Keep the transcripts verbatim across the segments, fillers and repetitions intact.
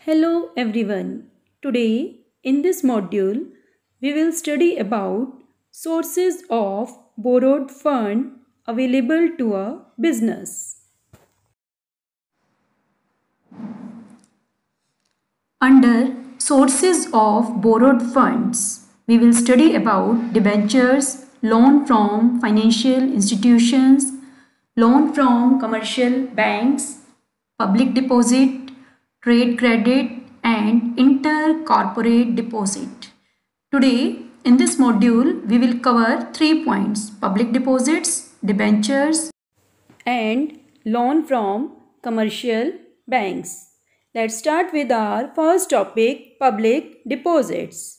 Hello everyone. Today in this module we will study about sources of borrowed fund available to a business. Under sources of borrowed funds, we will study about debentures, loan from financial institutions, loan from commercial banks, public deposit, trade credit, and intercorporate deposit. Today, in this module, we will cover three points: public deposits, debentures, and loan from commercial banks. Let's start with our first topic, public deposits.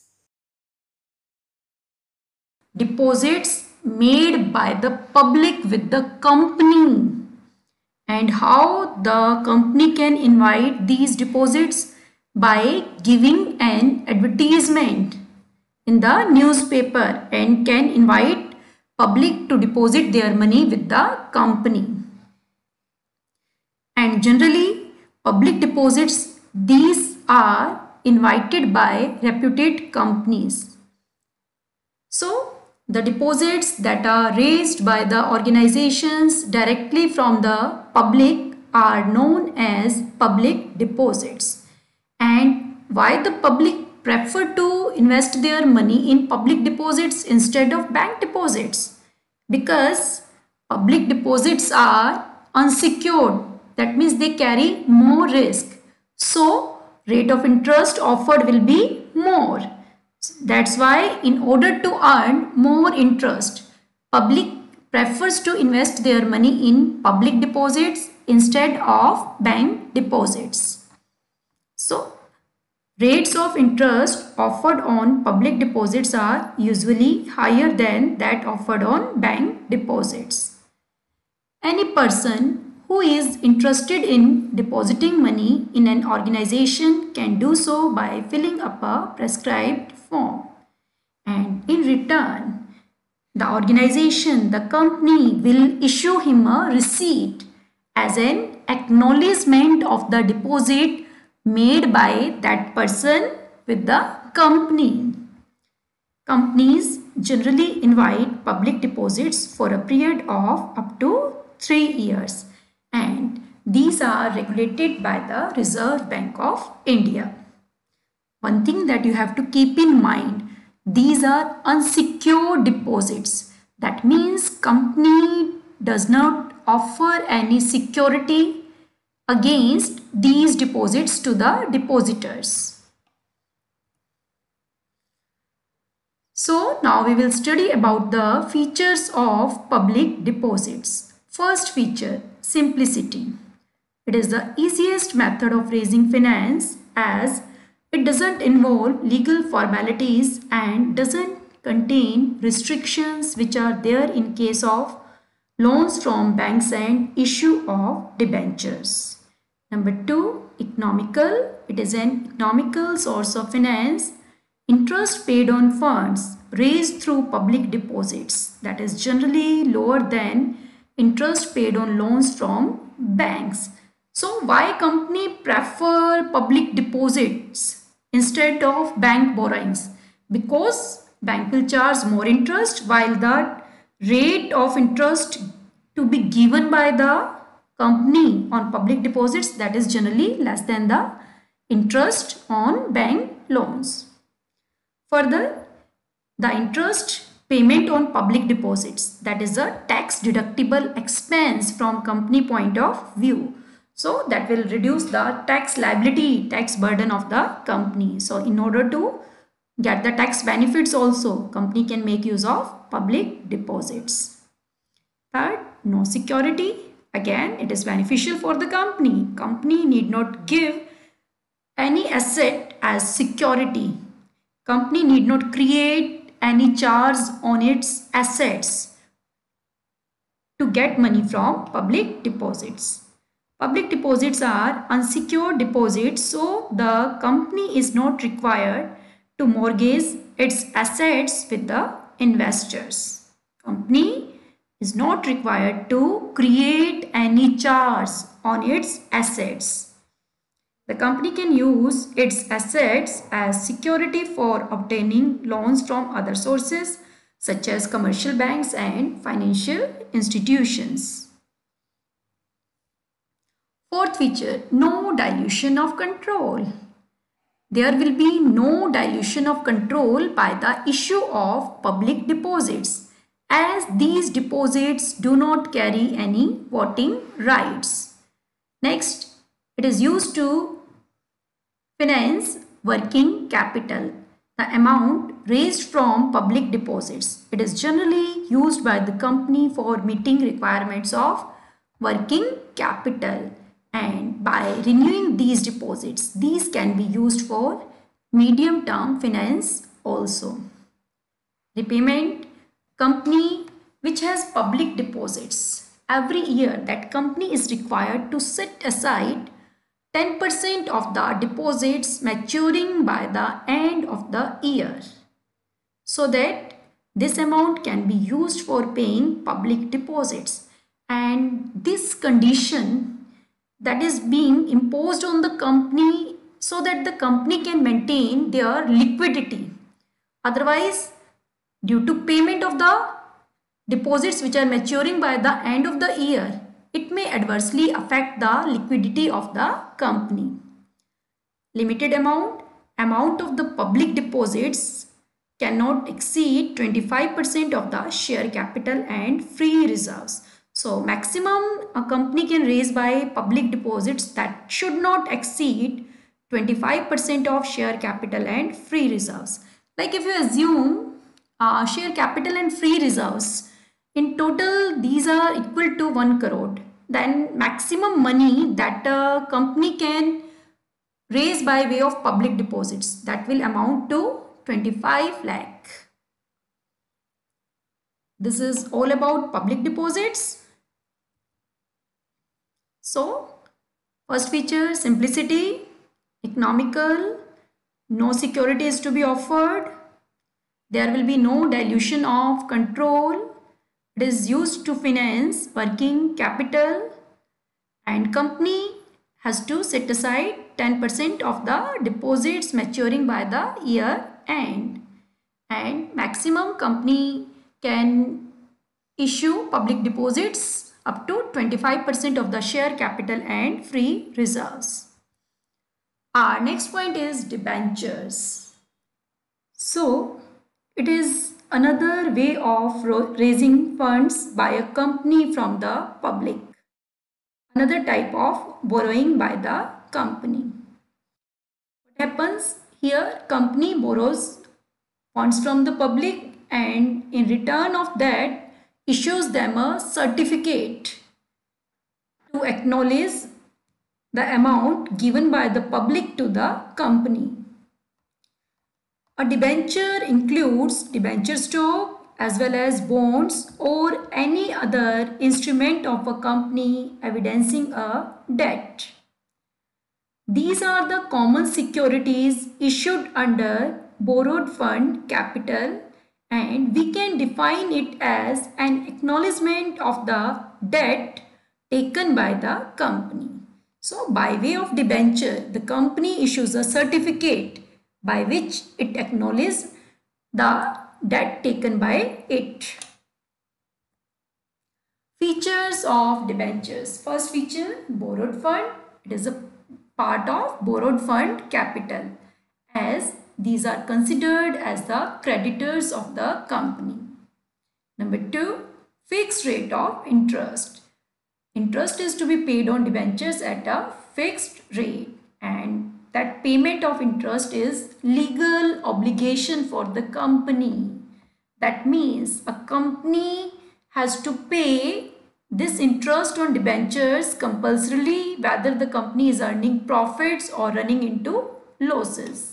Deposits made by the public with the company, and how the company can invite these deposits by giving an advertisement in the newspaper and can invite public to deposit their money with the company. And generally public deposits, these are invited by reputed companies. So the deposits that are raised by the organizations directly from the public are known as public deposits. And why the public prefer to invest their money in public deposits instead of bank deposits? Because public deposits are unsecured. That means they carry more risk. So rate of interest offered will be more. That's why in order to earn more interest, public prefers to invest their money in public deposits instead of bank deposits. So rates of interest offered on public deposits are usually higher than that offered on bank deposits. Any person who is interested in depositing money in an organization can do so by filling up a prescribed form. And in return, the organization, the company will issue him a receipt as an acknowledgement of the deposit made by that person with the company. Companies generally invite public deposits for a period of up to three years. And these are regulated by the Reserve Bank of India. One thing that you have to keep in mind, these are unsecured deposits. That means company does not offer any security against these deposits to the depositors. So now we will study about the features of public deposits. First feature, simplicity. It is the easiest method of raising finance as it doesn't involve legal formalities and doesn't contain restrictions which are there in case of loans from banks and issue of debentures. Number two, economical. It is an economical source of finance. Interest paid on funds raised through public deposits, that is generally lower than interest paid on loans from banks. So why company prefer public deposits instead of bank borrowings? Because bank will charge more interest while the rate of interest to be given by the company on public deposits, that is generally less than the interest on bank loans. Further, the interest payment on public deposits, that is a tax deductible expense from company point of view. So that will reduce the tax liability, tax burden of the company. So in order to get the tax benefits also, company can make use of public deposits. Third, no security. Again, it is beneficial for the company. Company need not give any asset as security. Company need not create any charge on its assets to get money from public deposits. Public deposits are unsecured deposits, so the company is not required to mortgage its assets with the investors. Company is not required to create any charge on its assets. The company can use its assets as security for obtaining loans from other sources such as commercial banks and financial institutions. Fourth feature, no dilution of control. There will be no dilution of control by the issue of public deposits, as these deposits do not carry any voting rights. Next, it is used to finance working capital, the amount raised from public deposits. It is generally used by the company for meeting requirements of working capital, and by renewing these deposits, these can be used for medium term finance also. Repayment, company which has public deposits. Every year that company is required to set aside ten percent of the deposits maturing by the end of the year, so that this amount can be used for paying public deposits. And this condition that is being imposed on the company so that the company can maintain their liquidity. Otherwise, due to payment of the deposits which are maturing by the end of the year, it may adversely affect the liquidity of the company. Limited amount, amount of the public deposits cannot exceed twenty-five percent of the share capital and free reserves. So maximum a company can raise by public deposits that should not exceed twenty-five percent of share capital and free reserves. Like if you assume uh, share capital and free reserves, in total these are equal to one crore, then maximum money that a company can raise by way of public deposits, that will amount to twenty-five lakh. This is all about public deposits. So, first feature, simplicity, economical, no security is to be offered, there will be no dilution of control, it is used to finance working capital, and company has to set aside ten percent of the deposits maturing by the year end, and maximum company can issue public deposits up to twenty-five percent of the share capital and free reserves. Our next point is debentures. So, it is another way of raising funds by a company from the public. Another type of borrowing by the company. What happens here? Company borrows funds from the public and in return of that issues them a certificate to acknowledge the amount given by the public to the company. A debenture includes debenture stock as well as bonds or any other instrument of a company evidencing a debt. These are the common securities issued under borrowed fund capital, and we can define it as an acknowledgement of the debt taken by the company. So, by way of debenture, the company issues a certificate by which it acknowledges the debt taken by it. Features of debentures. First feature, borrowed fund. It is a part of borrowed fund capital, as these are considered as the creditors of the company. Number two, fixed rate of interest. Interest is to be paid on debentures at a fixed rate, and that payment of interest is legal obligation for the company. That means a company has to pay this interest on debentures compulsorily, whether the company is earning profits or running into losses.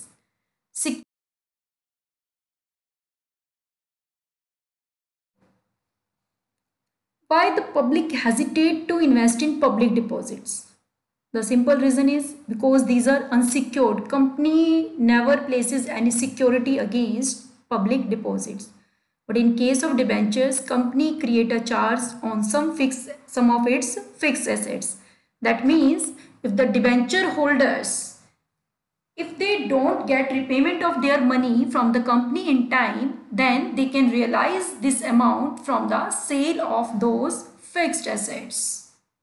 Why the public hesitate to invest in public deposits? The simple reason is because these are unsecured. Company never places any security against public deposits. But in case of debentures, company create a charge on some fixed some of its fixed assets. That means if the debenture holders, if they don't get repayment of their money from the company in time, then they can realize this amount from the sale of those fixed assets.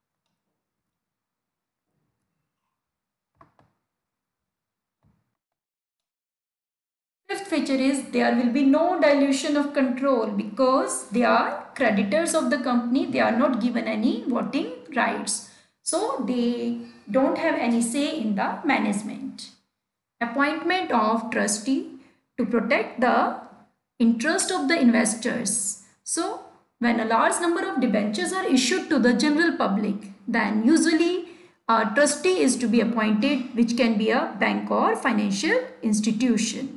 Fifth feature is there will be no dilution of control because they are creditors of the company. They are not given any voting rights. So they don't have any say in the management. Appointment of trustee to protect the interest of the investors. So when a large number of debentures are issued to the general public, then usually a trustee is to be appointed, which can be a bank or financial institution.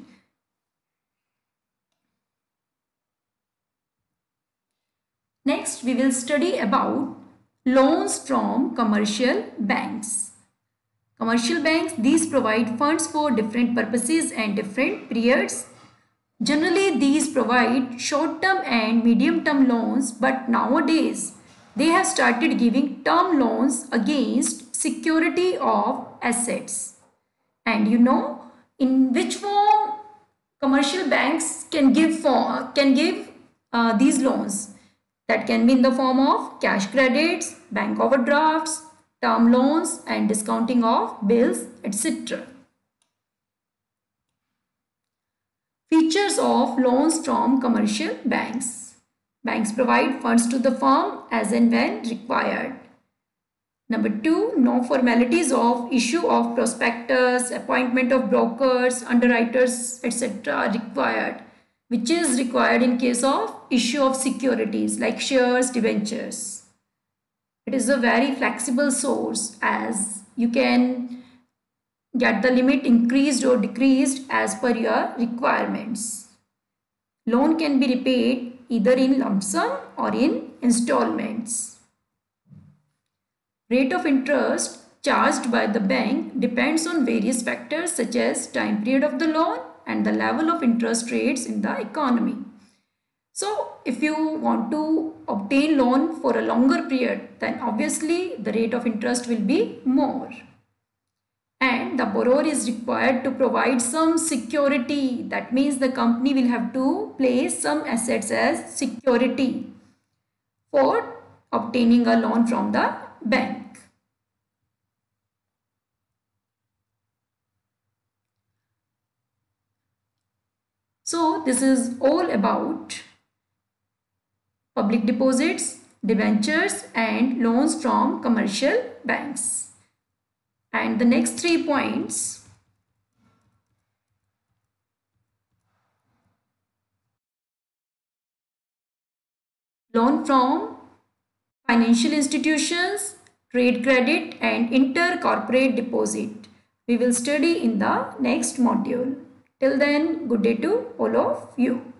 Next, we will study about loans from commercial banks. Commercial banks, these provide funds for different purposes and different periods. Generally, these provide short-term and medium-term loans, but nowadays, they have started giving term loans against security of assets. And you know, in which form commercial banks can give, for, can give uh, these loans? That can be in the form of cash credits, bank overdrafts, term loans and discounting of bills, et cetera. Features of loans from commercial banks. Banks provide funds to the firm as and when required. Number two, no formalities of issue of prospectus, appointment of brokers, underwriters, et cetera are required, which is required in case of issue of securities like shares, debentures. It is a very flexible source as you can get the limit increased or decreased as per your requirements. Loan can be repaid either in lump sum or in installments. Rate of interest charged by the bank depends on various factors such as time period of the loan and the level of interest rates in the economy. So if you want to obtain loan for a longer period, then obviously the rate of interest will be more. And the borrower is required to provide some security. That means the company will have to place some assets as security for obtaining a loan from the bank. So this is all about public deposits, debentures and loans from commercial banks. And the next three points. Loan from financial institutions, trade credit and intercorporate deposit. We will study in the next module. Till then, good day to all of you.